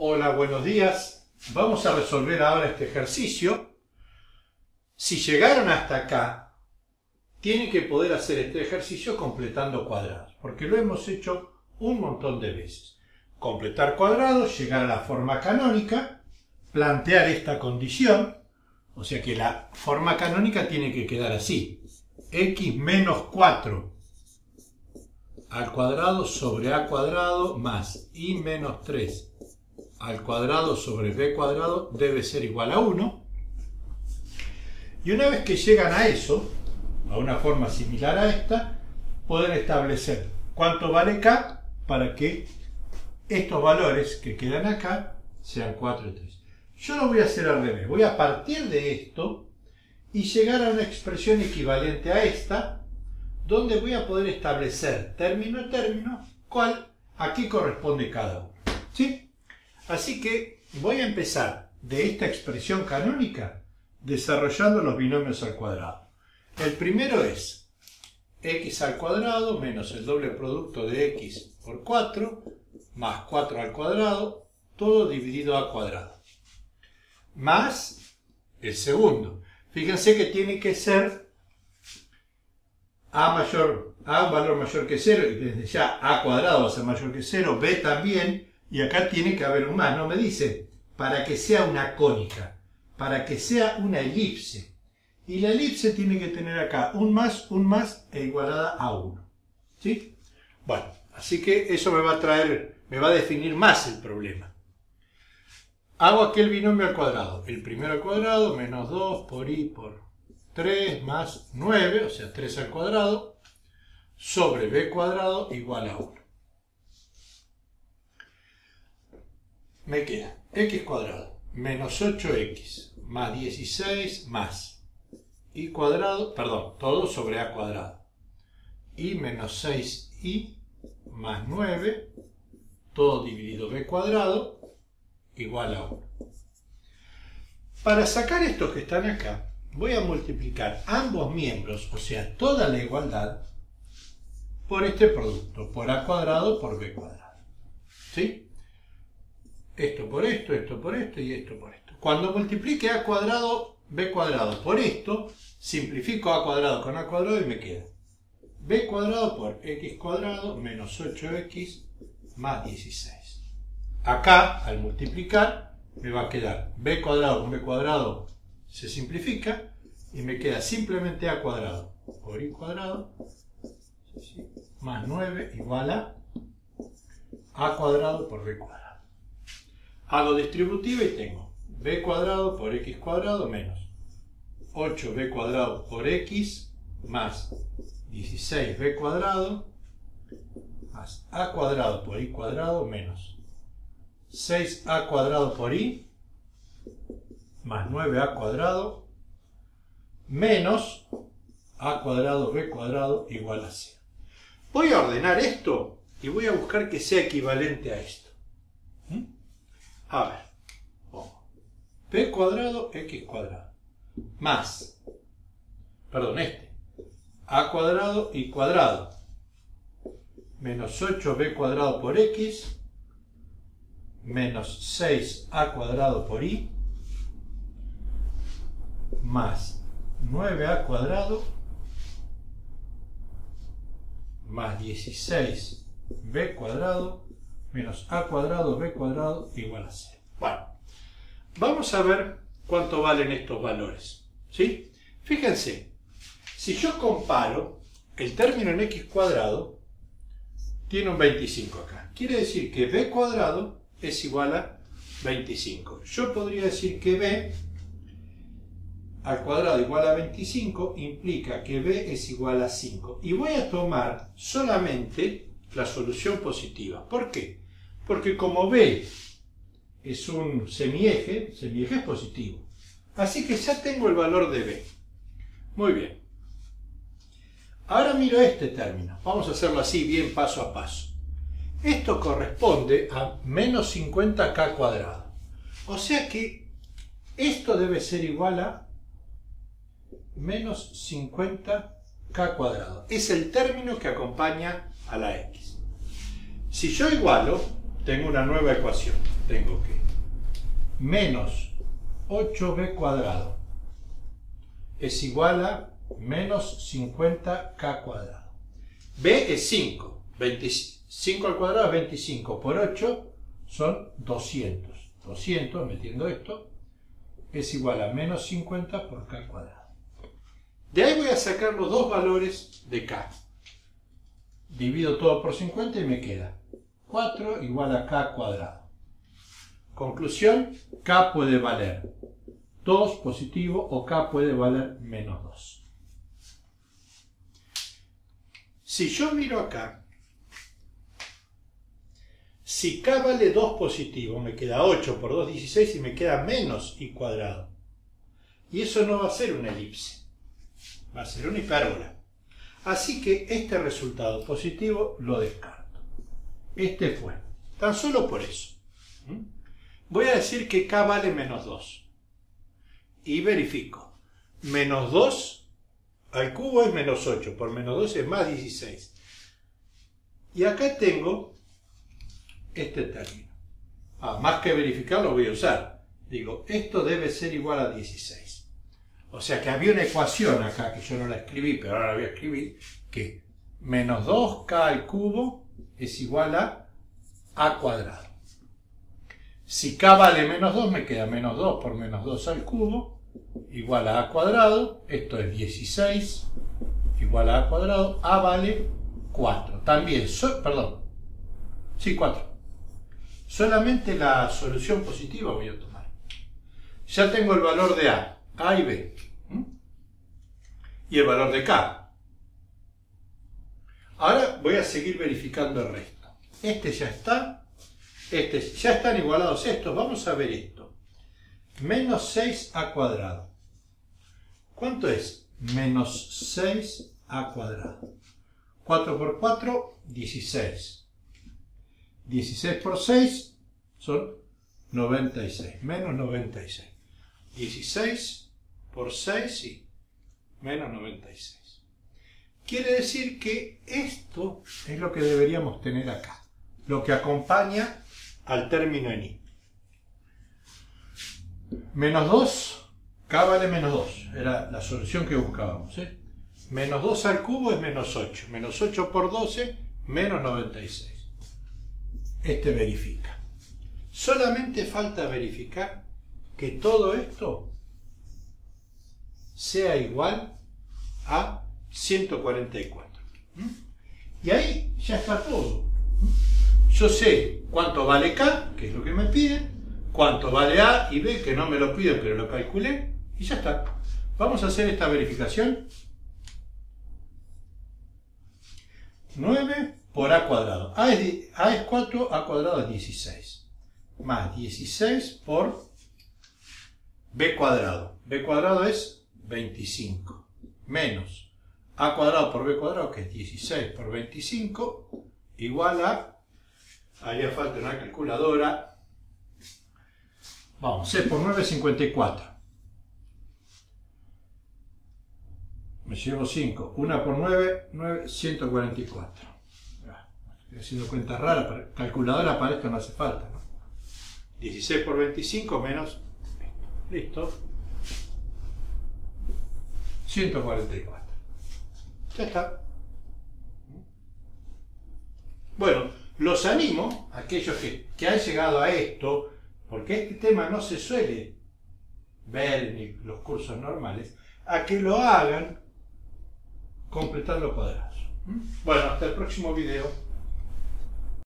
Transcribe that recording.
Hola, buenos días. Vamos a resolver ahora este ejercicio. Si llegaron hasta acá, tienen que poder hacer este ejercicio completando cuadrados, porque lo hemos hecho un montón de veces. Completar cuadrados, llegar a la forma canónica, plantear esta condición, o sea que la forma canónica tiene que quedar así. X menos 4 al cuadrado sobre a cuadrado más y menos 3 al cuadrado sobre b cuadrado debe ser igual a 1. Y una vez que llegan a eso, a una forma similar a esta, pueden establecer cuánto vale k para que estos valores que quedan acá sean 4 y 3. Yo lo voy a hacer al revés. Voy a partir de esto y llegar a una expresión equivalente a esta, donde voy a poder establecer término a término a qué corresponde cada uno. ¿Sí? Así que voy a empezar de esta expresión canónica desarrollando los binomios al cuadrado. El primero es x al cuadrado menos el doble producto de x por 4 más 4 al cuadrado, todo dividido a cuadrado. Más el segundo. Fíjense que tiene que ser a un valor mayor que 0, y desde ya a cuadrado va a ser mayor que 0, b también, y acá tiene que haber un más. No me dice para que sea una cónica, para que sea una elipse. Y la elipse tiene que tener acá un más e igualada a 1. ¿Sí? Bueno, así que eso me va a definir más el problema. Hago aquel binomio al cuadrado. El primero al cuadrado, menos 2 por i por 3 más 9, o sea 3 al cuadrado, sobre b cuadrado igual a 1. Me queda x cuadrado menos 8x más 16 más y cuadrado, perdón, todo sobre a cuadrado, y menos 6y más 9, todo dividido b cuadrado, igual a 1. Para sacar estos que están acá, voy a multiplicar ambos miembros, o sea, toda la igualdad, por este producto, por a cuadrado por b cuadrado. ¿Sí? Esto por esto y esto por esto. Cuando multiplique a cuadrado, b cuadrado por esto, simplifico a cuadrado con a cuadrado y me queda b cuadrado por x cuadrado menos 8x más 16. Acá, al multiplicar, me va a quedar b cuadrado con b cuadrado, se simplifica, y me queda simplemente a cuadrado por i cuadrado más 9 igual a cuadrado por b cuadrado. Hago distributiva y tengo b cuadrado por x cuadrado menos 8b cuadrado por x más 16b cuadrado más a cuadrado por i cuadrado menos 6a cuadrado por i más 9a cuadrado menos a cuadrado b cuadrado igual a 0. Voy a ordenar esto y voy a buscar que sea equivalente a esto. A ver, pongo b cuadrado x cuadrado más, a cuadrado y cuadrado menos 8b cuadrado por x menos 6a cuadrado por i más 9a cuadrado más 16b cuadrado menos a cuadrado b cuadrado igual a 0. Bueno, vamos a ver cuánto valen estos valores. ¿Sí? Fíjense, si yo comparo el término en x cuadrado, tiene un 25 acá. Quiere decir que b cuadrado es igual a 25. Yo podría decir que b al cuadrado igual a 25 implica que b es igual a 5. Y voy a tomar solamente la solución positiva. ¿Por qué? Porque como b es un semieje es positivo. Así que ya tengo el valor de b. Muy bien. Ahora miro este término. Vamos a hacerlo así, bien paso a paso. Esto corresponde a menos 50k cuadrado. O sea que esto debe ser igual a menos 50k cuadrado. Es el término que acompaña a la x. Si yo igualo, tengo una nueva ecuación. Tengo que menos 8b cuadrado es igual a menos 50k cuadrado. B es 5. 25 al cuadrado es 25 por 8 son 200. 200, metiendo esto, es igual a menos 50 por k cuadrado. De ahí voy a sacar los dos valores de k. Divido todo por 50 y me queda 4 igual a k cuadrado. Conclusión, k puede valer 2 positivo o k puede valer menos 2. Si yo miro acá, si k vale 2 positivo, me queda 8 por 2, 16 y me queda menos y cuadrado. Y eso no va a ser una elipse, va a ser una hipérbola. Así que este resultado positivo lo descarto. Este fue, tan solo por eso. Voy a decir que k vale menos 2. Y verifico. Menos 2 al cubo es menos 8, por menos 2 es más 16. Y acá tengo este término. Más que verificar lo voy a usar. Digo, esto debe ser igual a 16. O sea que había una ecuación acá, que yo no la escribí, pero ahora la voy a escribir, que menos 2k al cubo es igual a cuadrado. Si k vale menos 2, me queda menos 2 por menos 2 al cubo, igual a cuadrado. Esto es 16, igual a cuadrado. A vale 4. También, perdón, sí, 4. Solamente la solución positiva voy a tomar. Ya tengo el valor de A y B. Y el valor de K. Ahora voy a seguir verificando el resto. Este ya está. Ya están igualados estos. Vamos a ver esto. Menos 6a cuadrado. ¿Cuánto es? Menos 6a cuadrado. 4 por 4, 16. 16 por 6 son 96. Menos 96. 16 por 6, sí. Menos 96. Quiere decir que esto es lo que deberíamos tener acá. Lo que acompaña al término en i. Menos 2, k vale menos 2. Era la solución que buscábamos. Menos 2 al cubo es menos 8. Menos 8 por 12, menos 96. Este verifica. Solamente falta verificar que todo esto sea igual a 144. Y ahí ya está todo. Yo sé cuánto vale K, que es lo que me piden, cuánto vale A y B, que no me lo piden, pero lo calculé, y ya está. Vamos a hacer esta verificación. 9 por A cuadrado. A es 4, A cuadrado es 16. Más 16 por B cuadrado. B cuadrado es 25. Menos A cuadrado por B cuadrado, que es 16 por 25, igual a... Haría falta una calculadora. Vamos, 6 por 9 es 54. Me llevo 5. 1 por 9, 9, 144. Estoy haciendo cuentas raras. Calculadora para esto no hace falta, ¿no? 16 por 25 menos... Listo. 144. Ya está. Bueno, los animo, aquellos que han llegado a esto, porque este tema no se suele ver en los cursos normales, a que lo hagan completando cuadrados. Bueno, hasta el próximo video.